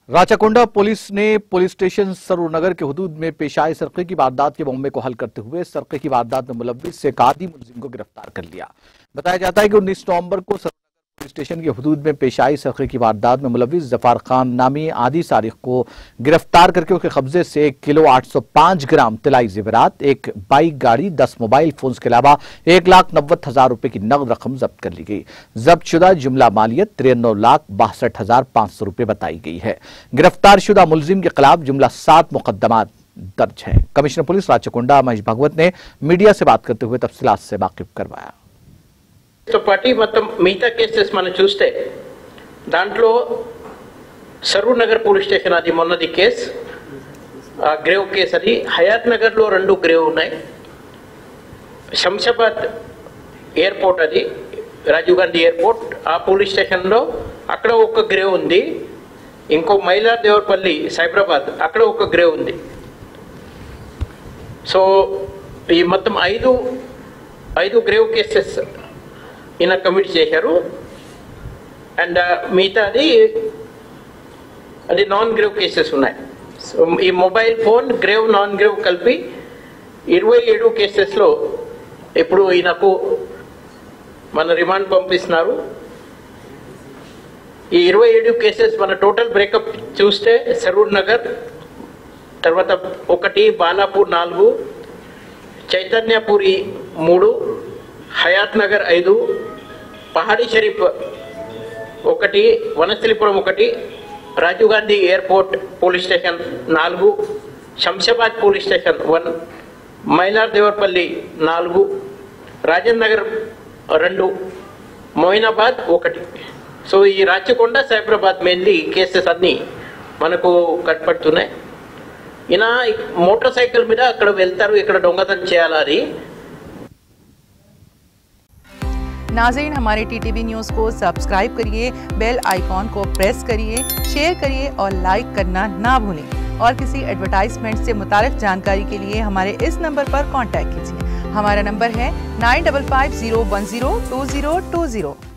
Rachakonda police ने police station Saroornagar के हुदूद में पेश आए सरके की वारदात के मामले को हल करते हुए सरके की वारदात में मुलव्विस एक आदी मुलजिम को गिरफ्तार कर लिया। बताया जाता है कि 19 नवंबर को सरूरनगर पुलिस स्टेशन के हुदूद में पेश आई सरके की वारदात में मुलव्विस जफार खान नामी आदी सारिक को गिरफ्तार करके उसके कब्जे से 1 किलो 805 ग्राम तिलाई जेवरात, एक बाइक गाड़ी, 10 मोबाइल फोन के अलावा 1,90,000 रुपए की नकद रकम जब्त कर ली गई। जब्त शुदा जुमला मालियत 93,62,500 रुपए बताई गई है। गिरफ्तार शुदा मुलजिम के खिलाफ जुमला 7 मुकदमात दर्ज हैं। कमिश्नर पुलिस राचकोंडा महेश भागवत ने मीडिया से बात करते हुए तफसीलात से वाकिफ करवाया। तो पार्टी मिगता केसेस मन चूस्ते दांట్లో సరూర్ నగర్ పోలీస్ స్టేషన్ అది మొన్నది కేసు గ్రేవ్ కేసు అది హయాత్ నగర్ లో 2 గ్రేవ్ ఉన్నాయి శంషాబాద్ ఎయిర్పోర్ట్ అది రాజీవ్ గాంధీ ఎయిర్పోర్ట్ ఆ పోలీస్ స్టేషన్ లో అక్కడ ఒక గ్రేవ్ ఉంది ఇంకో మైలార్ దేవరపల్లి సైబరాబాద్ అక్కడ ఒక గ్రేవ్ ఉంది సో ఈ మొత్తం 5 గ్రేవ్ కేసెస్ ఈయన కమిట్ చేశారు అండ్ మిగతాది అది నాన్ గ్రేవ్ కేసెస్ ఉన్నాయి సో ఈ mobile phone grave non grave కలిపి 27 కేసెస్లో ఇప్పుడు ఈయనకు మన రిమాండ్ పంపిస్తున్నారు। ఈ 27 కేసెస్ మన టోటల్ బ్రేకప్ చూస్తే సరూర్ నగర్ తర్వాత 1 Balapur 4 Chaitanyapuri 3 Hayathnagar 5 Pahadi Shareef 1 Vanasthalipuram 1 Rajiv Gandhi airport police station 4 Shamshabad police station 1 Mylardevpally 4 Rajendranagar 2 Moinabad 1। So ఈ రాచకొండ సైబరాబాద్ మెయిన్లీ కేసెస్ అన్నీ మనకు కనపడుతున్నాయి। ఈయన మోటార్ సైకిల్ మీద అక్కడ వెళ్తారు, ఇక్కడ దొంగతనం చేయాలని। नाज़रीन, हमारे टीटीवी न्यूज़ को सब्सक्राइब करिए, बेल आइकॉन को प्रेस करिए, शेयर करिए और लाइक करना ना भूलें। और किसी एडवर्टाइजमेंट से मुताल्लिक़ जानकारी के लिए हमारे इस नंबर पर कांटेक्ट कीजिए। हमारा नंबर है 9550102020।